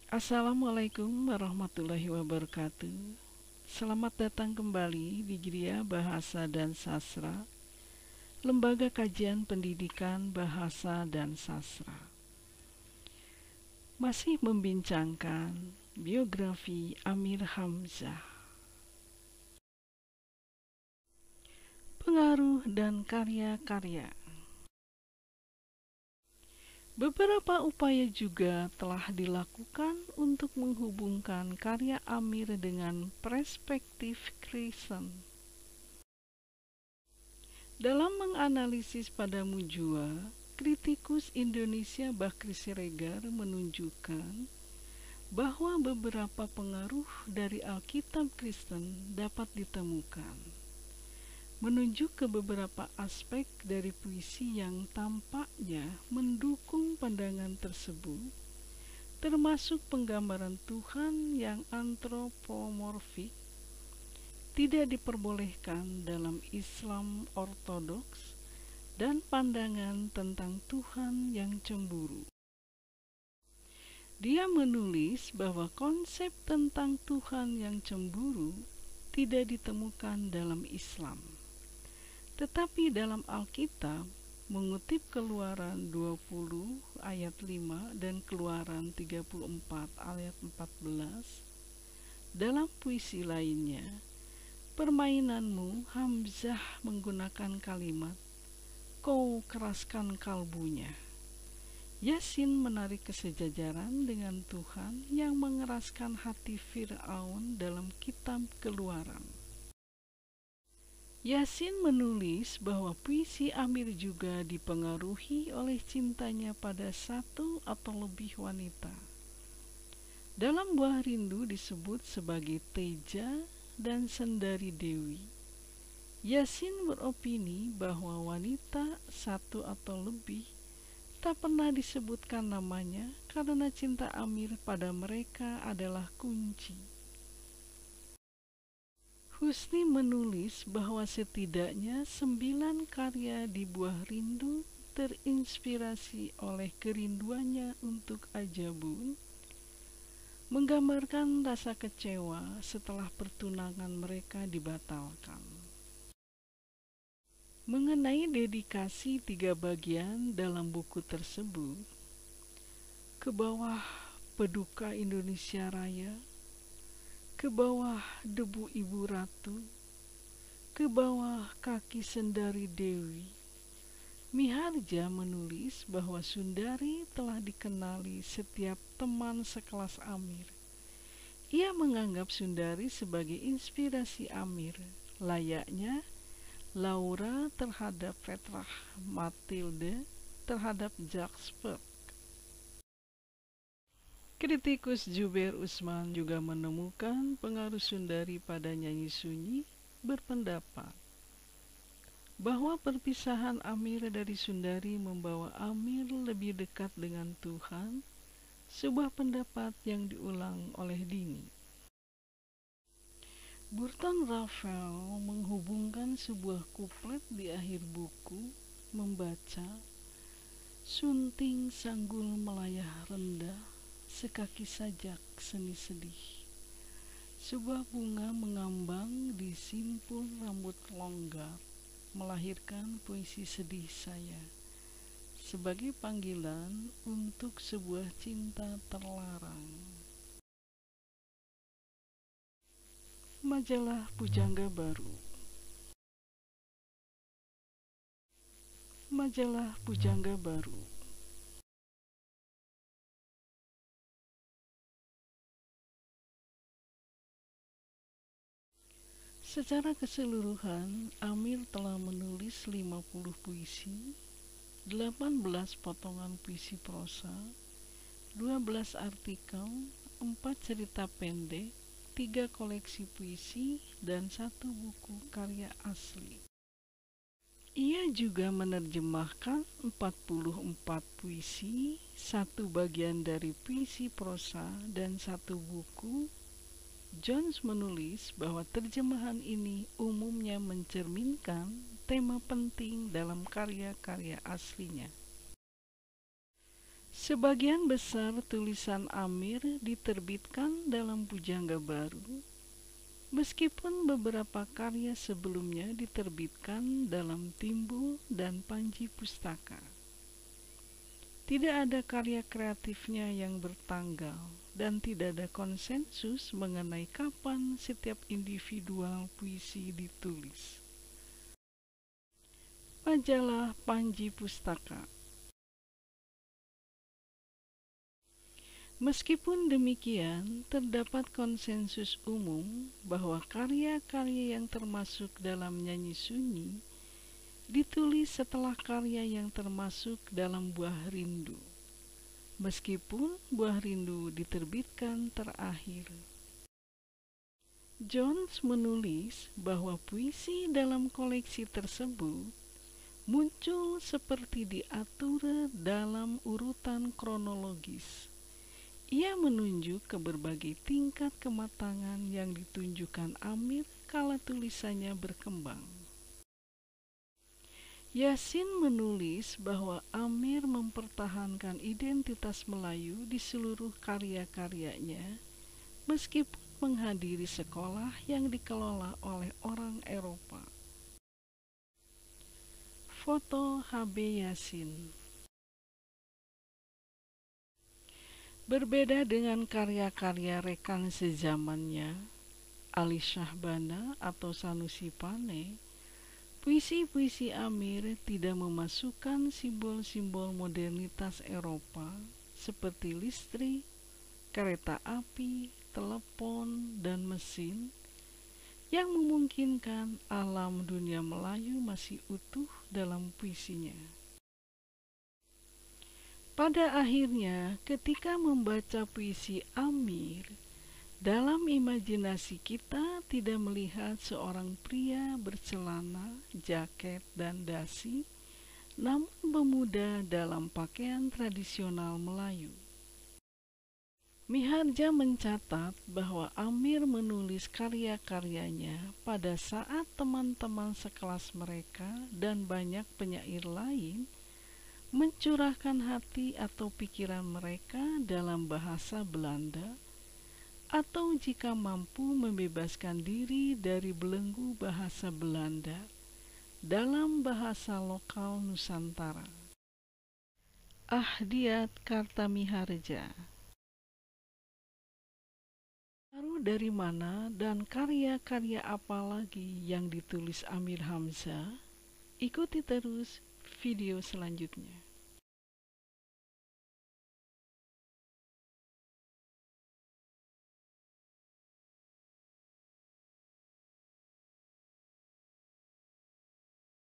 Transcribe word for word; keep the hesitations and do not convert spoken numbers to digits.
Assalamualaikum warahmatullahi wabarakatuh. Selamat datang kembali di Gria Bahasa dan Sastra, Lembaga Kajian Pendidikan Bahasa dan Sastra. Masih membincangkan biografi Amir Hamzah. Pengaruh dan karya-karya. Beberapa upaya juga telah dilakukan untuk menghubungkan karya Amir dengan perspektif Kristen. Dalam menganalisis Padamu Jua, kritikus Indonesia Bakri Siregar menunjukkan bahwa beberapa pengaruh dari Alkitab Kristen dapat ditemukan, menunjuk ke beberapa aspek dari puisi yang tampaknya mendukung pandangan tersebut, termasuk penggambaran Tuhan yang antropomorfik, tidak diperbolehkan dalam Islam Ortodoks, dan pandangan tentang Tuhan yang cemburu. Dia menulis bahwa konsep tentang Tuhan yang cemburu tidak ditemukan dalam Islam. Tetapi dalam Alkitab, mengutip Keluaran dua puluh ayat lima dan Keluaran tiga puluh empat ayat empat belas, dalam puisi lainnya, permainanmu Hamzah menggunakan kalimat, kau keraskan kalbunya. Yasin menarik kesejajaran dengan Tuhan yang mengeraskan hati Fir'aun dalam kitab Keluaran. Yasin menulis bahwa puisi Amir juga dipengaruhi oleh cintanya pada satu atau lebih wanita. Dalam Buah Rindu disebut sebagai Teja dan Sendari Dewi. Yasin beropini bahwa wanita satu atau lebih tak pernah disebutkan namanya karena cinta Amir pada mereka adalah kunci. Husni menulis bahwa setidaknya sembilan karya di Buah Rindu terinspirasi oleh kerinduannya untuk Ajabun, menggambarkan rasa kecewa setelah pertunangan mereka dibatalkan. Mengenai dedikasi tiga bagian dalam buku tersebut, ke bawah Peduka Indonesia Raya, ke bawah Debu Ibu Ratu, ke bawah Kaki Sendari Dewi, Miharja menulis bahwa Sundari telah dikenali setiap teman sekelas Amir. Ia menganggap Sundari sebagai inspirasi Amir, layaknya Laura terhadap Petrah, Matilde terhadap Jacques Spert. Kritikus Zubair Usman juga menemukan pengaruh Sundari pada nyanyi sunyi, berpendapat bahwa perpisahan Amir dari Sundari membawa Amir lebih dekat dengan Tuhan, sebuah pendapat yang diulang oleh Dini. Burton Raffel menghubungkan sebuah kuplet di akhir buku, membaca, sunting sanggul melayah rendah, sekaki sajak seni sedih. Sebuah bunga mengambang di simpul rambut longgar, melahirkan puisi sedih saya, sebagai panggilan untuk sebuah cinta terlarang. Majalah Pujangga Baru. Majalah Pujangga Baru. Secara keseluruhan, Amir telah menulis lima puluh puisi, delapan belas potongan puisi prosa, dua belas artikel, empat cerita pendek, tiga koleksi puisi, dan satu buku karya asli. Ia juga menerjemahkan empat puluh empat puisi, satu bagian dari puisi prosa, dan satu buku. Jones menulis bahwa terjemahan ini umumnya mencerminkan tema penting dalam karya-karya aslinya. Sebagian besar tulisan Amir diterbitkan dalam Pujangga Baru, meskipun beberapa karya sebelumnya diterbitkan dalam Timbul dan Panji Pustaka. Tidak ada karya kreatifnya yang bertanggal, dan tidak ada konsensus mengenai kapan setiap individual puisi ditulis. Majalah Panji Pustaka. Meskipun demikian, terdapat konsensus umum bahwa karya-karya yang termasuk dalam Nyanyi Sunyi ditulis setelah karya yang termasuk dalam Buah Rindu, meskipun Buah Rindu diterbitkan terakhir. Jones menulis bahwa puisi dalam koleksi tersebut muncul seperti diatur dalam urutan kronologis. Ia menunjuk ke berbagai tingkat kematangan yang ditunjukkan Amir kala tulisannya berkembang. Yasin menulis bahwa Amir mempertahankan identitas Melayu di seluruh karya-karyanya, meskipun menghadiri sekolah yang dikelola oleh orang Eropa. Foto H B Yasin. Berbeda dengan karya-karya rekan sezamannya, Ali Syahbana atau Sanusi Pane, puisi-puisi Amir tidak memasukkan simbol-simbol modernitas Eropa seperti listrik, kereta api, telepon, dan mesin yang memungkinkan alam dunia Melayu masih utuh dalam puisinya. Pada akhirnya, ketika membaca puisi Amir, dalam imajinasi kita tidak melihat seorang pria bercelana, jaket, dan dasi, namun pemuda dalam pakaian tradisional Melayu. Miharja mencatat bahwa Amir menulis karya-karyanya pada saat teman-teman sekelas mereka dan banyak penyair lain mencurahkan hati atau pikiran mereka dalam bahasa Belanda, atau jika mampu membebaskan diri dari belenggu bahasa Belanda dalam bahasa lokal Nusantara. Ahdiat Kartamiharja. Baru dari mana dan karya-karya apa lagi yang ditulis Amir Hamzah? Ikuti terus video selanjutnya.